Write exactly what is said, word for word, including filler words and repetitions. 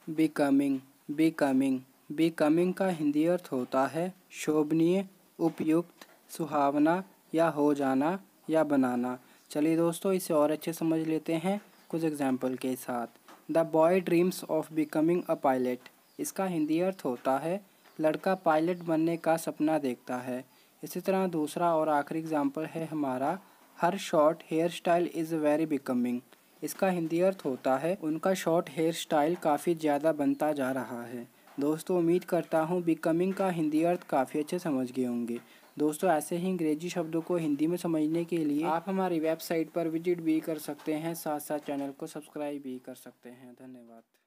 Becoming becoming becoming का हिंदी अर्थ होता है शोभनीय, उपयुक्त, सुहावना या हो जाना या बनाना। चलिए दोस्तों, इसे और अच्छे समझ लेते हैं कुछ एग्जाम्पल के साथ। The boy dreams of becoming a pilot. इसका हिंदी अर्थ होता है लड़का पायलट बनने का सपना देखता है। इसी तरह दूसरा और आखिरी एग्जाम्पल है हमारा, her short hair style is very becoming. इसका हिंदी अर्थ होता है उनका शॉर्ट हेयर स्टाइल काफ़ी ज़्यादा बनता जा रहा है। दोस्तों, उम्मीद करता हूँ बिकमिंग का हिंदी अर्थ काफ़ी अच्छे समझ गए होंगे। दोस्तों, ऐसे ही अंग्रेजी शब्दों को हिंदी में समझने के लिए आप हमारी वेबसाइट पर विजिट भी कर सकते हैं, साथ साथ चैनल को सब्सक्राइब भी कर सकते हैं। धन्यवाद।